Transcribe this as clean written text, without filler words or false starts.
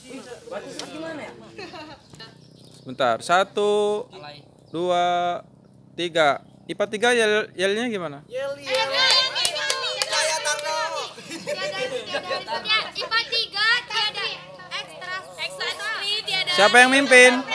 Bentar, 1, 2, 3. IPA 3 yelnya gimana? IPA 3 tiada ekstra tiada. Siapa yang mimpin?